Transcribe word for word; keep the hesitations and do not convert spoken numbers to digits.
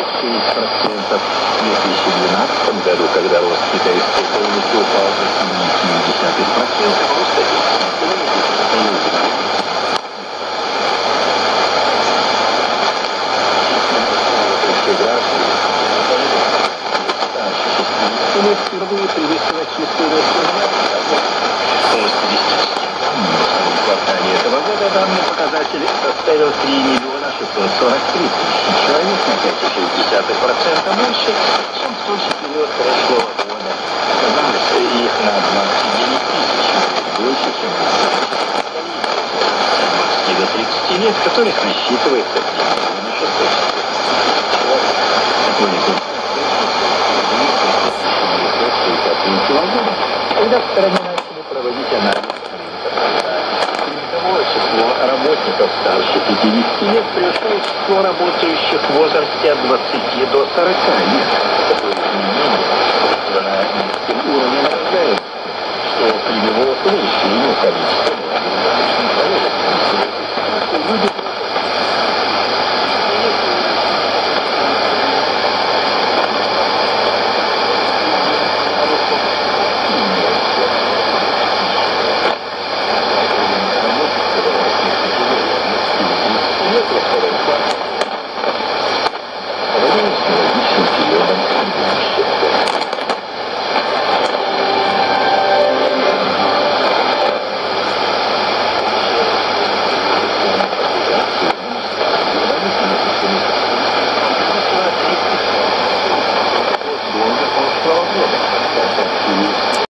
шесть процентов. В две тысячи двенадцатом году, когда рост китайской экономики упал до семь целых семь десятых процента, рост лет впервые превысила чистую рост по статистическим данным. В квартале этого года данный показатель составил три миллиона шестьсот сорок три тысячи человек, на пять целых шесть десятых процента больше, чем в тот же период прошлого года. Оказалось их на двадцать девять тысяч, больше, чем в двадцати до тридцати лет, которых насчитывается три миллиона шестьсот человек. Когда в стране начали проводить анализ рынка труда, кроме того, число работников старше пятидесяти лет пришло в число работающих в возрасте от двадцати до сорока лет. Такое изменение на низким уровне рождаемости, что привело к увеличению количества